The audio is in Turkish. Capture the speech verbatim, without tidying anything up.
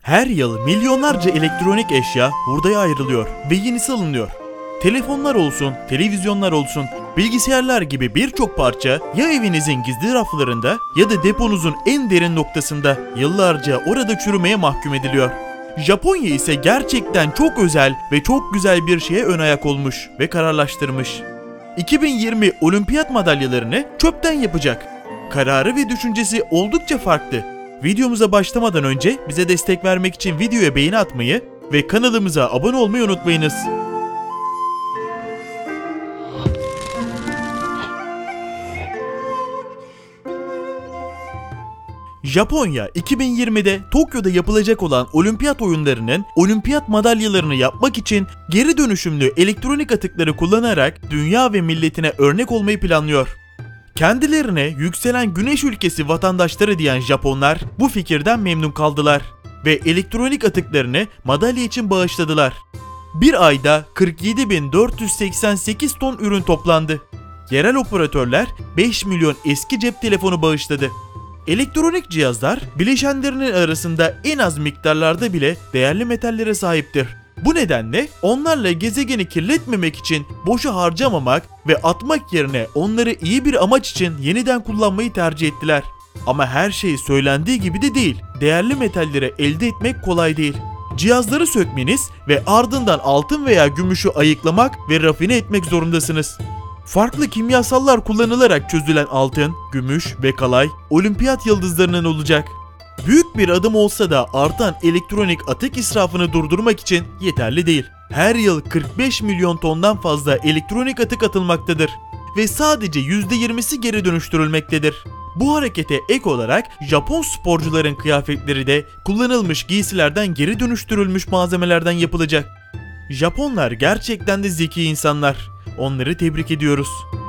Her yıl milyonlarca elektronik eşya hurdaya ayrılıyor ve yenisi alınıyor. Telefonlar olsun, televizyonlar olsun, bilgisayarlar gibi birçok parça ya evinizin gizli raflarında ya da deponuzun en derin noktasında yıllarca orada çürümeye mahkum ediliyor. Japonya ise gerçekten çok özel ve çok güzel bir şeye ön ayak olmuş ve kararlaştırmış. iki bin yirmi olimpiyat madalyalarını çöpten yapacak. Kararı ve düşüncesi oldukça farklı. Videomuza başlamadan önce bize destek vermek için videoya beğeni atmayı ve kanalımıza abone olmayı unutmayınız. Japonya iki bin yirmide Tokyo'da yapılacak olan olimpiyat oyunlarının olimpiyat madalyalarını yapmak için geri dönüşümlü elektronik atıkları kullanarak dünya ve milletine örnek olmayı planlıyor. Kendilerine yükselen güneş ülkesi vatandaşları diyen Japonlar bu fikirden memnun kaldılar ve elektronik atıklarını madalya için bağışladılar. Bir ayda kırk yedi bin dört yüz seksen sekiz ton ürün toplandı. Yerel operatörler beş milyon eski cep telefonu bağışladı. Elektronik cihazlar bileşenlerinin arasında en az miktarlarda bile değerli metallere sahiptir. Bu nedenle onlarla gezegeni kirletmemek için boşa harcamamak ve atmak yerine onları iyi bir amaç için yeniden kullanmayı tercih ettiler. Ama her şey söylendiği gibi de değil. Değerli metalleri elde etmek kolay değil. Cihazları sökmeniz ve ardından altın veya gümüşü ayıklamak ve rafine etmek zorundasınız. Farklı kimyasallar kullanılarak çözülen altın, gümüş ve kalay olimpiyat yıldızlarının olacak. Büyük bir adım olsa da artan elektronik atık israfını durdurmak için yeterli değil. Her yıl kırk beş milyon tondan fazla elektronik atık atılmaktadır ve sadece yüzde yirmisi geri dönüştürülmektedir. Bu harekete ek olarak Japon sporcuların kıyafetleri de kullanılmış giysilerden geri dönüştürülmüş malzemelerden yapılacak. Japonlar gerçekten de zeki insanlar. Onları tebrik ediyoruz.